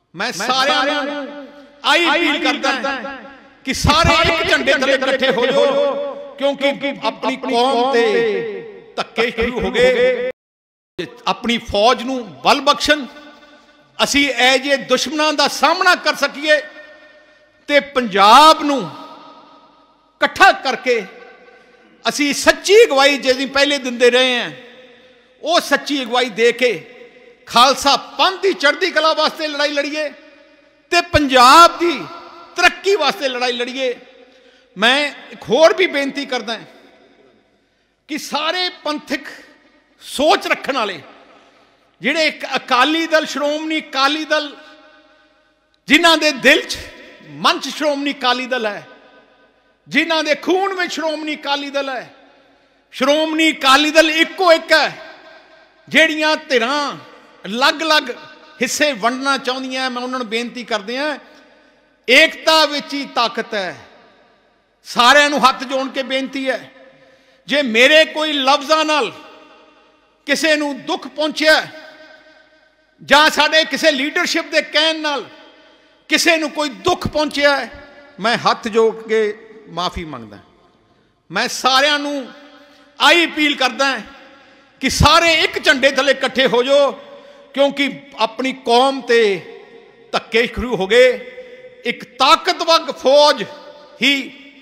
मैं सारे I appeal करता कि सारे एक झंडे थले इकट्ठे हो जाओ, क्योंकि अपनी कौम ते धक्के शुरू हो गए। अपनी फौज नूं बल बख्शण, असी ए जे दुश्मनां दा सामना कर सकीए ते पंजाब नूं इकट्ठा करके असी सच्ची अगवाई जिहड़ी पहले दिंदे रहे हैं, वो सच्ची अगवाई दे के खालसा पंथ की चढ़ती कला वास्ते लड़ाई लड़ीए ते पंजाब की तरक्की वास्ते लड़ाई लड़ीए। मैं एक होर भी बेनती करदा कि सारे पंथिक सोच रखने वाले जिहड़े एक अकाली दल, श्रोमणी अकाली दल, जिन्हां दे दिल च मन च श्रोमणी अकाली दल है, जिन्हां दे खून में श्रोमणी अकाली दल है। श्रोमणी अकाली दल इको एक है, जिहड़ियां धिरां अलग अलग हिस्से वंडना चाहुंदियां। मैं उन्होंने बेनती करदे हां, एकता विच ही ताकत है। सारिआं नूं हत्थ जोड़ के बेनती है, जे मेरे कोई लफ्ज़ां नाल किसी नूं दुख पहुंचिया जां साडे किसी लीडरशिप के कहण नाल किसी नूं कोई दुख पहुंचिया है, मैं हत्थ जोड़ के माफ़ी मंगदा। मैं सारिआं नूं आई अपील करदा कि सारे एक झंडे थले इकट्ठे हो जाओ, क्योंकि अपनी कौम ते धक्के शुरू हो गए। एक ताकतवर फौज ही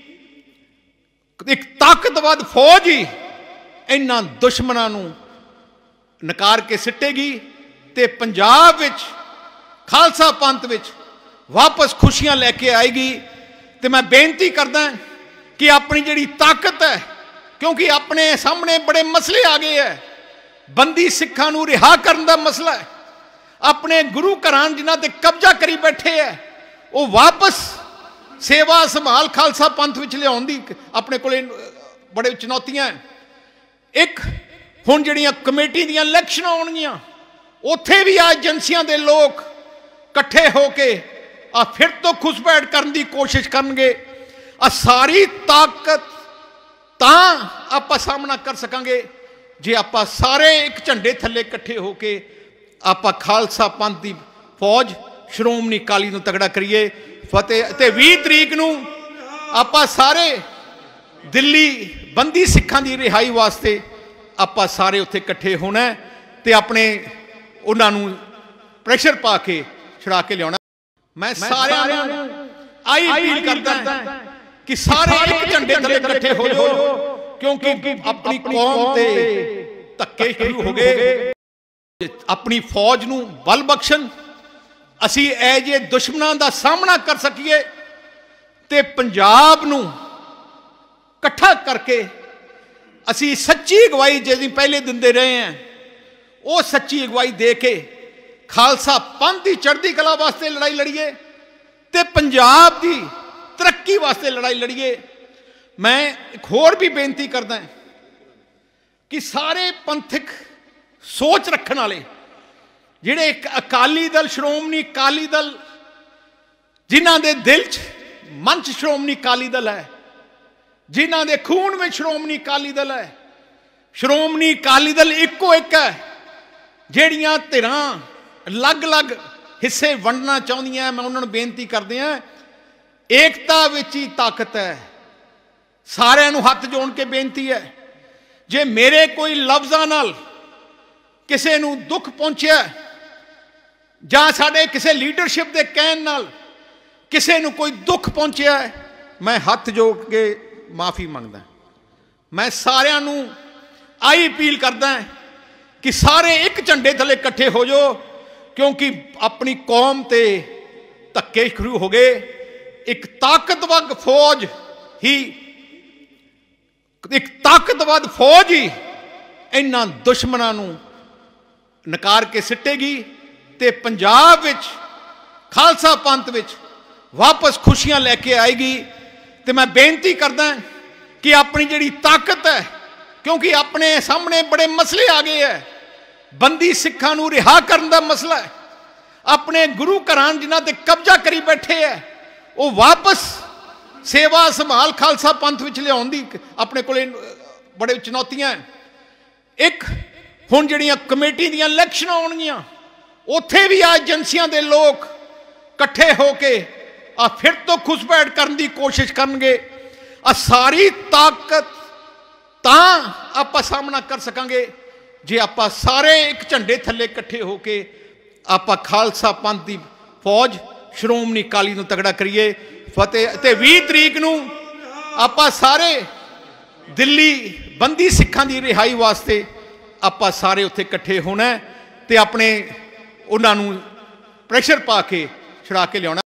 इन्हां दुश्मनां नूं नकार के सिटेगी ते पंजाब विच खालसा पंथ विच वापस खुशियां लैके आएगी। ते मैं बेनती करदा कि अपनी जिहड़ी ताकत है, क्योंकि अपने सामने बड़े मसले आ गए हैं। बंदी सिखां नूं रिहा करन दा मसला है, अपने गुरु घरां जिन्हां ते कब्जा करी बैठे है, वो वापस सेवा संभाल खालसा पंथ विच लियाउण दी अपने कोले बड़े चुनौतियां हैं। एक हुण जिहड़ियां कमेटी दीयां इलैक्शन आउणगीਆਂ, उत्थे भी आ एजेंसियां दे लोग इकट्ठे होके फिर तो घुसपैठ करने की कोशिश करनगे। सारी ताकत तां आपां सामना कर सकांगे जे आपां सारे एक झंडे थल्ले इकट्ठे होके आपां खालसा पंथ की फौज श्रोमणी अकाली नूं तगड़ा करिए। फतेह ते 20 तरीक नूं आपां सारे दिल्ली बंदी सिखां की रिहाई वास्ते आपां सारे उत्थे इकट्ठे होना ते अपने उन्हां नूं प्रेशर पा के छुड़ा के लियाउणा। मैं सारिआं नूं आई अपील करदा कि सारे एक झंडे थल्ले इकट्ठे हो जाओ, क्योंकि अपनी कौम ते धक्के शुरू हो गए। अपनी फौज नूं बल बख्शण, असी ए जे दुश्मनां दा सामना कर सकीए ते पंजाब नूं इकट्ठा करके असी सच्ची अगवाई जिहड़ी पहले दिंदे रहे हैं, वो सच्ची अगवाई दे के खालसा पंथ की चढ़ती कला वास्ते लड़ाई लड़ीए ते पंजाब की तरक्की वास्ते लड़ाई लड़ीए। मैं एक होर भी बेनती करदा कि सारे पंथिक सोच रखने वाले जिहड़े एक अकाली दल, श्रोमणी अकाली दल, जिन्हां दे दिल च मन च श्रोमणी अकाली दल है, जिन्हां दे खून में श्रोमणी अकाली दल है। श्रोमणी अकाली दल इको एक है, जिहड़ियां धिरां अलग अलग हिस्से वंडना चाहुंदियां। मैं उन्होंने बेनती करदे हां, एकता विच ही ताकत है। सारिआं नूं हत्थ जोड़ के बेनती है, जे मेरे कोई लफ्ज़ां नाल किसी नूं दुख पहुंचिया जां साडे किसी लीडरशिप के कहण नाल किसी नूं कोई दुख पहुंचिया है, मैं हत्थ जोड़ के माफ़ी मंगदा। मैं सारिआं नूं आई अपील करदा कि सारे एक झंडे थले इकट्ठे हो जाओ, क्योंकि अपनी कौम ते धक्के शुरू हो गए। एक ताकतवर फौज ही इन्हां दुश्मनां नूं नकार के सिटेगी ते पंजाब विच खालसा पंथ विच वापस खुशियां लैके आएगी। ते मैं बेनती करदा कि अपनी जिहड़ी ताकत है, क्योंकि अपने सामने बड़े मसले आ गए हैं। बंदी सिखां नूं रिहा करन दा मसला है, अपने गुरु घरां जिन्हां ते कब्जा करी बैठे है, वो वापस सेवा संभाल खालसा पंथ विच लियाउण दी अपने कोले बड़े चुनौतियां हैं। एक हुण जिहड़ियां कमेटी दीयां इलैक्शन आउणगीਆਂ, उत्थे भी आ एजेंसियां दे लोग ਇਕੱਠੇ ਹੋ ਕੇ ਆ ਫਿਰ ਤੋਂ ਘੁਸਪੈਠ ਕਰਨ ਦੀ ਕੋਸ਼ਿਸ਼ ਕਰਨਗੇ। ਆ ਸਾਰੀ ਤਾਕਤ ਤਾਂ ਆਪਾਂ ਸਾਹਮਣਾ ਕਰ ਸਕਾਂਗੇ ਜੇ ਆਪਾਂ ਸਾਰੇ ਇੱਕ ਝੰਡੇ ਥੱਲੇ ਇਕੱਠੇ ਹੋ ਕੇ ਆਪਾਂ ਖਾਲਸਾ ਪੰਥ ਦੀ ਫੌਜ ਸ਼੍ਰੋਮਣੀ ਅਕਾਲੀ ਨੂੰ ਤਗੜਾ ਕਰੀਏ। ਫਤਿਹ। ਤੇ 20 ਤਰੀਕ ਨੂੰ ਆਪਾਂ ਸਾਰੇ ਦਿੱਲੀ ਬੰਦੀ ਸਿੱਖਾਂ ਦੀ ਰਿਹਾਈ ਵਾਸਤੇ ਆਪਾਂ ਸਾਰੇ ਉੱਥੇ ਇਕੱਠੇ ਹੋਣਾ ਤੇ ਆਪਣੇ ਉਹਨਾਂ ਨੂੰ ਪ੍ਰੈਸ਼ਰ ਪਾ ਕੇ ਛੁਡਾ ਕੇ ਲਿਆਉਣਾ।